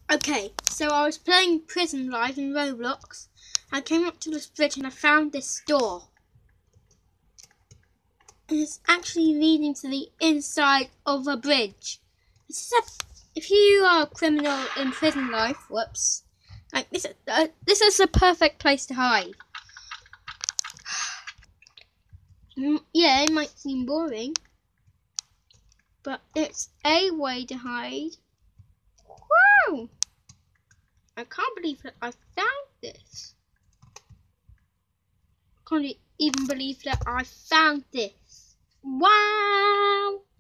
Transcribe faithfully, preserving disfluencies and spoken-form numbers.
Okay, so I was playing Prison Life in Roblox. I came up to this bridge and I found this door. And it's actually leading to the inside of a bridge. This is a, if you are a criminal in Prison Life, whoops, like this, uh, this is the perfect place to hide. Yeah, it might seem boring, but it's a way to hide. Wow! I can't believe that I found this. I can't even believe that I found this. Wow!